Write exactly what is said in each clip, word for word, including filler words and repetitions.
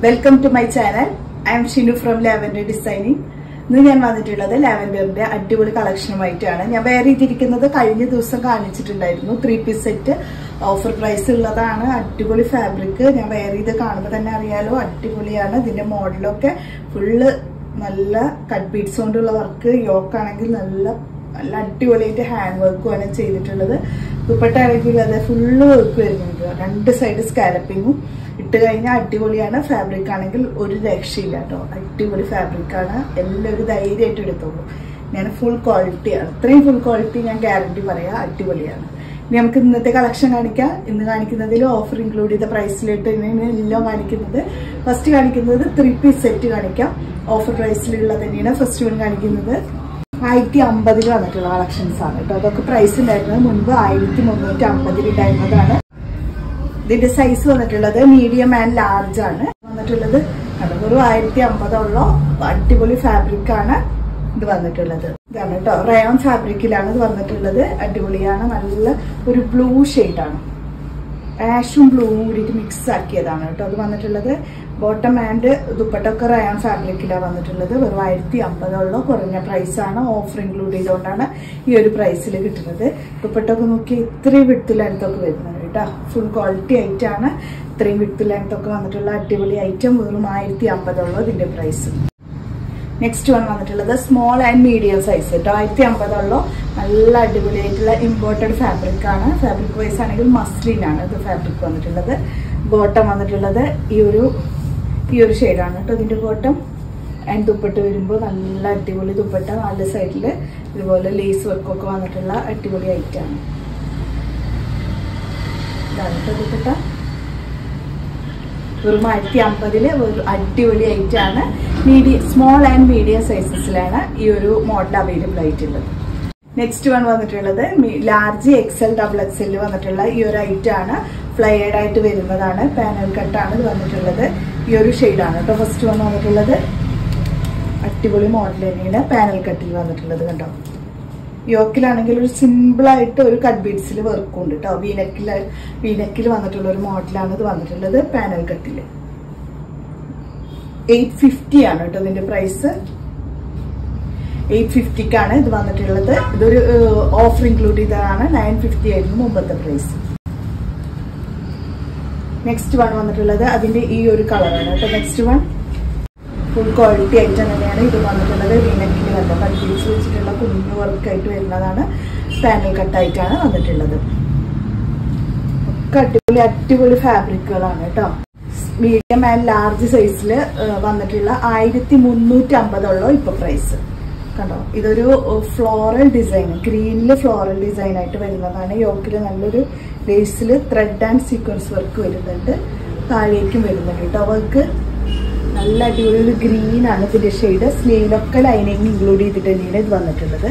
Welcome to my channel. I am Shinu from Lavender Designing. ഇന്ന് ഞാൻ വന്നിട്ടുള്ളത് ലാവൻഡറിന്റെ അടിപൊളി കളക്ഷനുമായിട്ടാണ്. ഞാൻ വേറെ ചെയ്തിരിക്കുന്നത് കഴിഞ്ഞ ദിവസം കാണിച്ചിട്ടുണ്ടായിരുന്നു. Three piece set offer price ഉള്ളതാണ്. അടിപൊളി ഫാബ്രിക്. ഞാൻ വേറെ ചെയ്ത് കാണുമ്പോൾ തന്നെ അറിയാലോ, അടിപൊളിയാണ്. ഇതിന്റെ മോഡലൊക്കെ ഫുള്ള് നല്ല കട്ട് ബീഡ്സ് കൊണ്ടുള്ള വർക്ക്. യോക്കാണെങ്കിൽ നല്ല നല്ല അടിപൊളിയായിട്ട് ഹാൻഡ് വർക്കുമാണ് ചെയ്തിട്ടുള്ളത്. ദുപ്പട്ടയാണെങ്കിൽ അത് ഫുള്ള് വർക്ക് വരുന്നുണ്ട്. രണ്ട് സൈഡ് സ്കാലപ്പിങ്ങും ഇട്ട് കഴിഞ്ഞാൽ അടിപൊളിയാണ്. ഫാബ്രിക് ആണെങ്കിൽ ഒരു രക്ഷയില്ല കേട്ടോ. അടിപൊളി ഫാബ്രിക് ആണ്. എല്ലാവരും ധൈര്യമായിട്ട് എടുത്തോളൂ. ഞാൻ ഫുൾ ക്വാളിറ്റിയാണ്. അത്രയും ഫുൾ ക്വാളിറ്റി ഞാൻ ഗ്യാരണ്ടി പറയാം. അടിപൊളിയാണ്. ഇനി നമുക്ക് ഇന്നത്തെ കളക്ഷൻ കാണിക്കാം. ഇന്ന് കാണിക്കുന്നതിൽ ഓഫർ ഇൻക്ലൂഡ് ചെയ്ത പ്രൈസിലിട്ട് എല്ലാം കാണിക്കുന്നത്. ഫസ്റ്റ് കാണിക്കുന്നത് ത്രീ പീസ് സെറ്റ് കാണിക്കാം. ഓഫർ പ്രൈസിലുള്ള തന്നെയാണ് ഫസ്റ്റ് വൺ കാണിക്കുന്നത്. ആയിരത്തി അമ്പതിൽ വന്നിട്ടുള്ള കളക്ഷൻസ് ആണ് കേട്ടോ. അതൊക്കെ പ്രൈസ് ഉണ്ടായിരുന്നത് മുൻപ് ആയിരത്തി മുന്നൂറ്റി അമ്പതിൽ ഉണ്ടായിരുന്നതാണ്. ഇതിന്റെ സൈസ് വന്നിട്ടുള്ളത് മീഡിയം ആൻഡ് ലാർജ് ആണ് വന്നിട്ടുള്ളത്. ഒരു ആയിരത്തി അമ്പതുള്ള അടിപൊളി ഫാബ്രിക് ആണ് ഇത് വന്നിട്ടുള്ളത്. ഇതാണ് കേട്ടോ, റയോൺ ഫാബ്രിക്കിലാണ് ഇത് വന്നിട്ടുള്ളത്. അടിപൊളിയാണ്. നല്ല ഒരു ബ്ലൂ ഷെയ്ഡാണ്. ആഷും ബ്ലൂ കൂടിയിട്ട് മിക്സ് ആക്കിയതാണ് കേട്ടോ അത് വന്നിട്ടുള്ളത്. ബോട്ടം ആൻഡ് ദുപ്പട്ടൊക്കെ റയോൺ ഫാബ്രിക്കിലാണ് വന്നിട്ടുള്ളത്. വെറും ആയിരത്തി അമ്പതുള്ള കുറഞ്ഞ പ്രൈസാണ്. ഓഫർ ഇൻക്ലൂഡ് ചെയ്തുകൊണ്ടാണ് ഈ ഒരു പ്രൈസിൽ കിട്ടുന്നത്. ദുപ്പട്ടൊക്കെ നോക്കി ഇത്രയും വിഡ്ത്ത് ലെങ്ത് ഒക്കെ വരുന്നത് കേട്ടോ. ഫുൾ ക്വാളിറ്റി ഐറ്റാണ്. ഇത്രയും വിഡ്ത്ത് ലെങ്ത് ഒക്കെ വന്നിട്ടുള്ള അടിപൊളി ഐറ്റം. വെറും ആയിരത്തി അമ്പതുള്ള ഇതിന്റെ പ്രൈസ്. നെക്സ്റ്റ് വൺ വന്നിട്ടുള്ളത് സ്മോൾ ആൻഡ് മീഡിയം സൈസ് കേട്ടോ. ആയിരത്തി അമ്പതുള്ള നല്ല അടിപൊളിയായിട്ടുള്ള ഇമ്പോർട്ടഡ് ഫാബ്രിക് ആണ്. ഫാബ്രിക് വൈസ് ആണെങ്കിൽ മസ്ലിൻ ആണ് ഇത് ഫാബ്രിക് വന്നിട്ടുള്ളത്. ബോട്ടം വന്നിട്ടുള്ളത് ഈ ഒരു ഈ ഒരു ഷെയ്ഡാണ് കേട്ടോ ഇതിന്റെ ബോട്ടം. ആൻഡ് ദുപ്പട്ട വരുമ്പോൾ നല്ല അടിപൊളി ദുപ്പട്ട. നാല് സൈഡിൽ ഇതുപോലെ ലേസ് വർക്കൊക്കെ വന്നിട്ടുള്ള അടിപൊളി ഐറ്റാണ്. ഇതാണ് കേട്ടോ ദുപ്പട്ട. വെറും ആയിരത്തി അമ്പതില് ഒരു അടിപൊളി ഐറ്റാണ്. മീഡിയം സ്മോൾ ആൻഡ് മീഡിയം സൈസസിലാണ് ഈ ഒരു മോഡൽ അവൈലബിൾ ആയിട്ടുള്ളത്. നെക്സ്റ്റ് വൺ വന്നിട്ടുള്ളത് ലാർജ് എക്സൽ ഡബിൾ എക്സൽ വന്നിട്ടുള്ള ഈ ഒരു ഐറ്റാണ്. ഫ്ലയേഡ് ആയിട്ട് വരുന്നതാണ്. പാനൽ കട്ടാണ് ഇത് വന്നിട്ടുള്ളത്. ഈ ഒരു ഷെയ്ഡാണ് കേട്ടോ ഫസ്റ്റ് വൺ വന്നിട്ടുള്ളത്. അടിപൊളി മോഡൽ തന്നെയാണ് പാനൽ കട്ടിൽ വന്നിട്ടുള്ളത് കണ്ടോ. യോക്കിലാണെങ്കിൽ ഒരു സിമ്പിൾ ആയിട്ട് ഒരു കട്ട് ബീഡ്സിൽ വർക്കും ഉണ്ട് കേട്ടോ. വീനക്കിൽ വീനക്കിൽ വന്നിട്ടുള്ള ഒരു മോഡലാണ് ഇത് വന്നിട്ടുള്ളത്. പാനൽ കട്ടില് എയ്റ്റ് ഫിഫ്റ്റി ആണ് കേട്ടോ ഇതിന്റെ പ്രൈസ്. എയ്റ്റ് ഫിഫ്റ്റിക്കാണ് ഇത് വന്നിട്ടുള്ളത്. ഇതൊരു ഓഫർ ഇൻക്ലൂഡ് ചെയ്തതാണ്. നയൻ ഫിഫ്റ്റി ആയിരുന്നു മുമ്പത്തെ പ്രൈസ്. നെക്സ്റ്റ് വൺ വന്നിട്ടുള്ളത് അതിന്റെ ഈ ഒരു കളറാണ് കേട്ടോ. Next one full quality item തന്നെയാണ് ഇത് വന്നിട്ടുള്ളത്. വീനക്കിൽ കണ്ടോ കട്ട് ബീഡ്സ് വെച്ചിട്ടുള്ള കുഞ്ഞു വർക്ക് ആയിട്ട് വരുന്നതാണ്. പാനൽ കട്ടായിട്ടാണ് വന്നിട്ടുള്ളത്. ഒക്കെ അടിപൊളി അടിപൊളി ഫാബ്രിക്കുകളാണ് കേട്ടോ. മീഡിയം ആൻഡ് ലാർജ് സൈസിൽ വന്നിട്ടുള്ള ആയിരത്തി മുന്നൂറ്റി അമ്പതുള്ള ഇപ്പൊ പ്രൈസ് കണ്ടോ. ഇതൊരു ഫ്ലോറൽ ഡിസൈൻ, ഗ്രീനില് ഫ്ലോറൽ ഡിസൈൻ ആയിട്ട് വരുന്നതാണ്. യോക്കില് നല്ലൊരു ലേസില് ത്രെഡ് ആൻഡ് സീക്വൻസ് വർക്ക് വരുന്നുണ്ട്. താഴേക്കും വരുന്നുണ്ട് കേട്ടോ വർക്ക്. നല്ല അടിപൊളി ഒരു ഗ്രീൻ ആണ് ഇതിന്റെ ഷെയ്ഡ്. സ്ലീവിലൊക്കെ ലൈനിങ് ഇൻക്ലൂഡ് ചെയ്തിട്ട് തന്നെയാണ് ഇത് വന്നിട്ടുള്ളത്.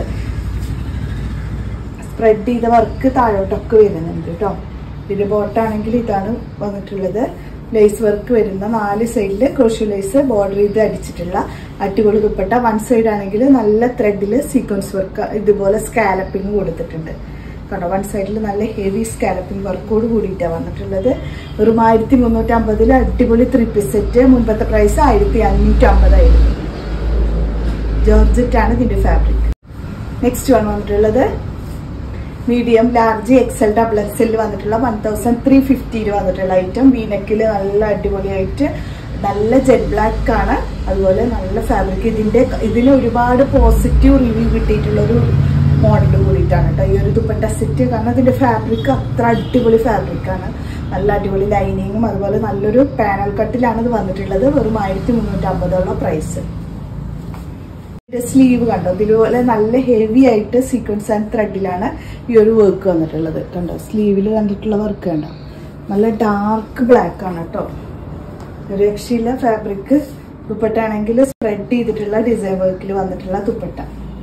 സ്പ്രെഡ് ചെയ്ത വർക്ക് താഴോട്ടൊക്കെ വരുന്നുണ്ട് കേട്ടോ. ഇതിന്റെ ബോട്ടാണെങ്കിൽ ഇതാണ് വന്നിട്ടുള്ളത്. ലേസ് വർക്ക് വരുന്ന നാല് സൈഡില് ക്രോഷ്യോ ലേസ് ബോർഡർ ചെയ്ത് അടിച്ചിട്ടുള്ള അടിപൊളി ദുപ്പട്ട. വൺ സൈഡ് ആണെങ്കിൽ നല്ല ത്രെഡില് സീക്വൻസ് വർക്ക് ഇതുപോലെ സ്കാലപ്പിംഗ് കൊടുത്തിട്ടുണ്ട് കേട്ടോ. വൺ സൈഡിൽ നല്ല ഹെവി സ്കാലപ്പിംഗ് വർക്കോട് കൂടിയിട്ടാണ് വന്നിട്ടുള്ളത്. ഒരു ആയിരത്തി മുന്നൂറ്റി അമ്പതിൽ അടിപൊളി ത്രീ പീസ് സെറ്റ്. മുൻപത്തെ പ്രൈസ് ആയിരത്തി അഞ്ഞൂറ്റി അമ്പതായിരുന്നു. ജോർജറ്റ് ആണ് ഇതിന്റെ ഫാബ്രിക്. നെക്സ്റ്റ് വൺ വന്നിട്ടുള്ളത് medium large XL double XL വന്നിട്ടുള്ള വൺ തൗസൻഡ് ത്രീ ഫിഫ്റ്റിയിൽ വന്നിട്ടുള്ള ഐറ്റം. വീനക്കില് നല്ല അടിപൊളിയായിട്ട് നല്ല ജെറ്റ് ബ്ലാക്ക് ആണ്. അതുപോലെ നല്ല ഫാബ്രിക്. ഇതിന്റെ ഇതിന് ഒരുപാട് പോസിറ്റീവ് റിവ്യൂ കിട്ടിയിട്ടുള്ള ഒരു മോഡൽ കൂടിയിട്ടാണ് കേട്ടോ ഈ ഒരു ദുപ്പട്ട സെറ്റ്. കാരണം ഇതിന്റെ ഫാബ്രിക് അത്ര അടിപൊളി ഫാബ്രിക് ആണ്. നല്ല അടിപൊളി ലൈനിങ്ങും അതുപോലെ നല്ലൊരു പാനൽ കട്ടിലാണ് ഇത് വന്നിട്ടുള്ളത്. വെറും ആയിരത്തി മുന്നൂറ്റി അമ്പതുള്ള പ്രൈസ്. സ്ലീവ് കണ്ടോ ഇതുപോലെ നല്ല ഹെവി ആയിട്ട് സീക്വൻസ് ആൻഡ് ത്രെഡിലാണ് ഈ ഒരു വർക്ക് വന്നിട്ടുള്ളത് കണ്ടോ. സ്ലീവില് കണ്ടിട്ടുള്ള വർക്ക് കണ്ടോ. നല്ല ഡാർക്ക് ബ്ലാക്ക് ആണ് കേട്ടോ. ഒരു രക്ഷയില്ല ഫാബ്രിക്. ദുപ്പട്ട ആണെങ്കിൽ സ്പ്രെഡ് ചെയ്തിട്ടുള്ള ഡിസൈൻ വർക്കിൽ വന്നിട്ടുള്ള ദുപ്പട്ട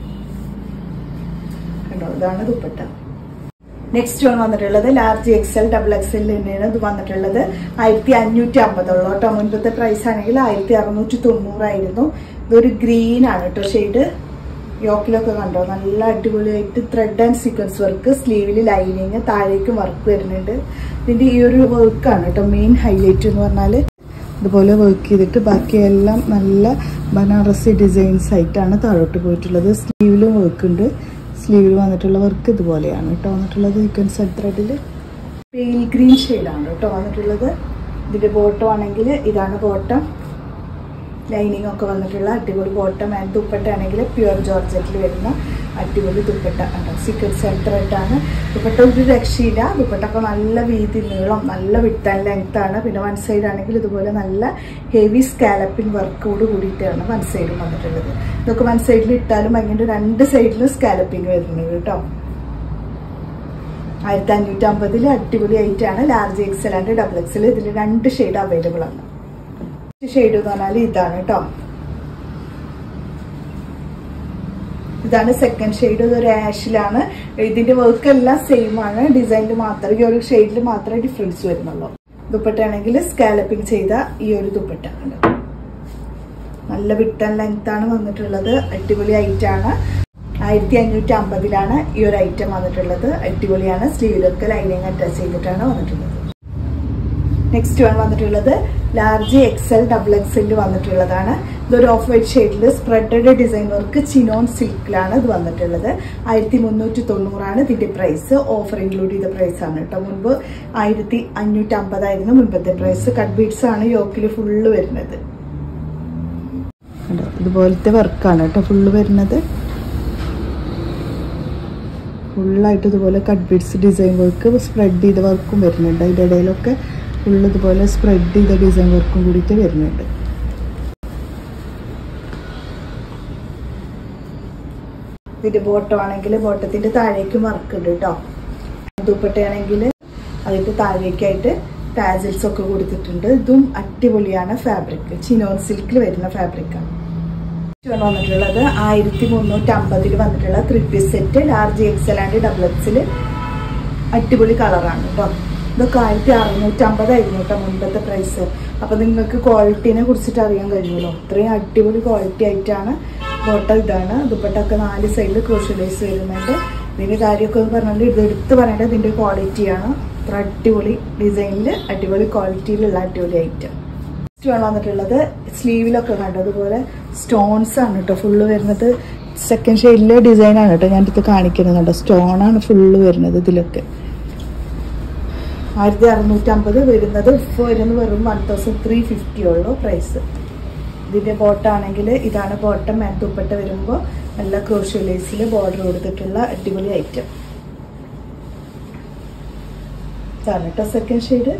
കണ്ടോ. ഇതാണ് ദുപ്പട്ട. നെക്സ്റ്റ് വൺ വന്നിട്ടുള്ളത് ലാർജ് എക്സൽ ഡബിൾ എക്സൽ തന്നെയാണ് ഇത് വന്നിട്ടുള്ളത്. ആയിരത്തി അഞ്ഞൂറ്റി അമ്പതുള്ള കേട്ടോ. മുൻപത്തെ പ്രൈസ് ആണെങ്കിൽ ആയിരത്തി അറുന്നൂറ്റി തൊണ്ണൂറായിരുന്നു. ഇതൊരു ഗ്രീൻ ആണ് കേട്ടോ ഷെയ്ഡ്. യോക്കിലൊക്കെ കണ്ടോ നല്ല അടിപൊളിയായിട്ട് ത്രെഡ് ആൻഡ് സീക്വൻസ് വർക്ക്. സ്ലീവില് ലൈനിങ് താഴേക്കും വർക്ക് വരുന്നുണ്ട്. ഇതിന്റെ ഈ ഒരു വർക്കാണ് കേട്ടോ മെയിൻ ഹൈലൈറ്റ് എന്ന് പറഞ്ഞാല്. ഇതുപോലെ വർക്ക് ചെയ്തിട്ട് ബാക്കിയെല്ലാം നല്ല ബനാറസി ഡിസൈൻസ് ആയിട്ടാണ് താഴോട്ട് പോയിട്ടുള്ളത്. സ്ലീവിലും വർക്ക് ഉണ്ട്. സ്ലീവിൽ വന്നിട്ടുള്ള വർക്ക് ഇതുപോലെയാണ് കേട്ടോ വന്നിട്ടുള്ളത്. സീക്വൻസ് ത്രെഡിൽ പെയിൽ ഗ്രീൻ ഷെയ്ഡാണ് കേട്ടോ വന്നിട്ടുള്ളത്. ഇതിൻ്റെ ബോട്ടം ആണെങ്കിൽ ഇതാണ് ബോട്ടം. ലൈനിങ് ഒക്കെ വന്നിട്ടുള്ള അടിപൊളി ബോട്ടം. ആൻഡ് ദുപ്പട്ട ആണെങ്കിൽ പ്യുവർ ജോർജറ്റിൽ വരുന്ന അടിപൊളി ദുപ്പട്ട ഉണ്ടോ. സീക്വൻസ് ത്രെഡാണ്. ദുപ്പട്ട ഒരു രക്ഷയില്ല. ദുപ്പട്ട ഒക്കെ നല്ല വീതി നീളം, നല്ല വിട്ട് ആൻഡ് ലെങ്ത് ആണ്. പിന്നെ വൺ സൈഡ് ആണെങ്കിൽ ഇതുപോലെ നല്ല ഹെവി സ്കാലപ്പിംഗ് വർക്കോട് കൂടിയിട്ടാണ് വൺ സൈഡും വന്നിട്ടുള്ളത്. ഇതൊക്കെ വൺ സൈഡിൽ ഇട്ടാലും അങ്ങനെ രണ്ട് സൈഡിലും സ്കാലപ്പിംഗ് വരുന്നത് കേട്ടോ. ആയിരത്തി അഞ്ഞൂറ്റി അമ്പതിൽ അടിപൊളി ആയിട്ടാണ്. Large XL and double XL ഇതിൽ രണ്ട് ഷെയ്ഡ് അവൈലബിൾ ആണ്. ഷെയ്ഡ് എന്ന് പറഞ്ഞാൽ ഇതാണ് കേട്ടോ. ഇതാണ് സെക്കൻഡ് ഷെയ്ഡ്. ഇതൊരു ആഷിലാണ്. ഇതിന്റെ വർക്ക് എല്ലാം സെയിം ആണ്. ഡിസൈനിൽ മാത്രം ഈ ഒരു ഷെയ്ഡിൽ മാത്രമേ ഡിഫറൻസ് വരുന്നുള്ളൂ. ദുപ്പട്ട ആണെങ്കിൽ സ്കാലപ്പിംഗ് ചെയ്ത ഈ ഒരു ദുപ്പട്ട നല്ല വിട്ട് ആൻഡ് ലെങ്ത് ആണ് വന്നിട്ടുള്ളത്. അടിപൊളി ഐറ്റാണ്. ആയിരത്തി അഞ്ഞൂറ്റി അമ്പതിലാണ് ഈ ഒരു ഐറ്റം വന്നിട്ടുള്ളത്. അടിപൊളിയാണ്. സ്ലീവിലൊക്കെ ലൈനിങ് അറ്റാച്ച് ചെയ്തിട്ടാണ് വന്നിട്ടുള്ളത്. നെക്സ്റ്റ് വൺ വന്നിട്ടുള്ളത് ലാർജ് എക്സൽ ഡബിൾ എക്സൽ വന്നിട്ടുള്ളതാണ്. ഇതൊരു ഓഫ് വൈറ്റ് ഷെയ്ഡിൽ സ്പ്രെഡഡ് ഡിസൈൻ വർക്ക് ചിനോൺ സിൽക്കിലാണ് ഇത് വന്നിട്ടുള്ളത്. ആയിരത്തി മുന്നൂറ്റി തൊണ്ണൂറാണ് ഇതിന്റെ പ്രൈസ്. ഓഫർ ഇൻക്ലൂഡ് ചെയ്ത പ്രൈസ് ആണ് കേട്ടോ. മുൻപ് ആയിരത്തി അഞ്ഞൂറ്റി അമ്പതായിരുന്നു മുൻപത്തെ പ്രൈസ്. കട്ട് ബീഡ്സ് ആണ് യോക്കിൽ ഫുള്ള് വരുന്നത്. ഇതുപോലത്തെ വർക്കാണ് കേട്ടോ ഫുള്ള് വരുന്നത്. ഫുള്ളായിട്ട് ഇതുപോലെ cut beads design work spread ചെയ്ത വർക്കും വരുന്നുണ്ട്. അതിൻ്റെ ഇടയിലൊക്കെ ഫുള്ള് ഇതുപോലെ സ്പ്രെഡ് ചെയ്ത ഡിസൈൻ വർക്കും കൂടിയിട്ട് വരുന്നുണ്ട്. ഇതിന്റെ ബോട്ടം ആണെങ്കിൽ ബോട്ടത്തിന്റെ താഴേക്ക് വർക്ക് ഉണ്ട് കേട്ടോ. ദുപ്പട്ടയാണെങ്കിൽ അതിന്റെ താഴേക്കായിട്ട് ടാസിൽസ് ഒക്കെ കൊടുത്തിട്ടുണ്ട്. ഇതും അടിപൊളിയാണ്. ഫാബ്രിക് ചിനോൺ സിൽക്കിൽ വരുന്ന ഫാബ്രിക്കാണ് വന്നിട്ടുള്ളത്. ആയിരത്തി മുന്നൂറ്റി അമ്പതിൽ വന്നിട്ടുള്ള three piece set large XL and double XL അടിപൊളി കളറാണ് കേട്ടോ. ഇതൊക്കെ ആയിരത്തി അറുന്നൂറ്റി അമ്പതായിരുന്നു കേട്ടോ മുൻപത്തെ പ്രൈസ്. അപ്പൊ നിങ്ങൾക്ക് ക്വാളിറ്റിനെ കുറിച്ചിട്ട് അറിയാൻ കഴിയുമല്ലോ. അത്രയും അടിപൊളി ക്വാളിറ്റി ആയിട്ടാണ്. ബോട്ടം ഇതാണ്. ദുപ്പട്ടൊക്കെ നാല് സൈഡിൽ ക്രോഷ്യലൈസ് വരുന്നുണ്ട്. ഇതിന്റെ കാര്യമൊക്കെ എന്ന് പറഞ്ഞാൽ ഇത് എടുത്ത് പറയേണ്ടത് ഇതിന്റെ ക്വാളിറ്റിയാണ്. അത്ര അടിപൊളി ഡിസൈനിൽ അടിപൊളി ക്വാളിറ്റിയിലുള്ള അടിപൊളി ഐറ്റം. നെക്സ്റ്റ് വേണം വന്നിട്ടുള്ളത് സ്ലീവിലൊക്കെ കണ്ടതുപോലെ സ്റ്റോൺസ് ആണ് കേട്ടോ ഫുള്ള് വരുന്നത്. സെക്കൻഡ് ഷെയ്ഡിലെ ഡിസൈൻ ആണ് കേട്ടോ ഞാൻ ഇത് കാണിക്കുന്നത്. കേട്ടോ സ്റ്റോൺ ആണ് ഫുള്ള് വരുന്നത്. ഇതിലൊക്കെ ആയിരത്തി അറുന്നൂറ്റി അമ്പത് വരുന്നത്. ഇപ്പോൾ വരുന്നത് വെറും വൺ തൗസൻഡ് ത്രീ ഫിഫ്റ്റി ഉള്ളൂ പ്രൈസ്. ഇതിന്റെ ബോട്ടം ആണെങ്കിൽ ഇതാണ് ബോട്ടം. ആൻഡ് ദുപ്പട്ട വരുമ്പോൾ നല്ല ക്രോഷ്യോ ലേസിൽ ബോർഡർ കൊടുത്തിട്ടുള്ള അടിപൊളി ഐറ്റം ഇതാണ് കേട്ടോ. സെക്കൻഡ് ഷെയ്ഡ്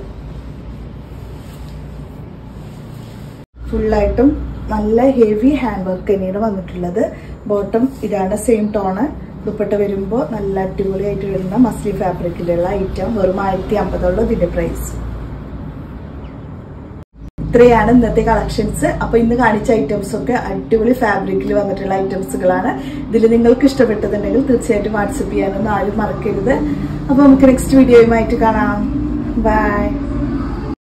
ഫുള്ളായിട്ടും നല്ല ഹെവി ഹാൻഡ് വർക്ക് തന്നെയാണ് വന്നിട്ടുള്ളത്. ബോട്ടം ഇതാണ് സെയിം ടോണ്. ദുപ്പട്ട വരുമ്പോൾ നല്ല അടിപൊളിയായിട്ട് വരുന്ന മസ്ലി ഫാബ്രിക്കിലുള്ള ഐറ്റം. വെറും ആയിരത്തി അമ്പതുള്ളൂ ഇതിന്റെ പ്രൈസ്. ഇത്രയാണ് ഇന്നത്തെ കളക്ഷൻസ്. അപ്പൊ ഇന്ന് കാണിച്ച ഐറ്റംസ് ഒക്കെ അടിപൊളി ഫാബ്രിക്കിൽ വന്നിട്ടുള്ള ഐറ്റംസുകളാണ്. ഇതിൽ നിങ്ങൾക്ക് ഇഷ്ടപ്പെട്ടതുണ്ടെങ്കിൽ തീർച്ചയായിട്ടും വാട്സപ്പ് ചെയ്യാനൊന്നും ആരും മറക്കരുത്. അപ്പൊ നമുക്ക് നെക്സ്റ്റ് വീഡിയോയുമായിട്ട് കാണാം. ബൈ.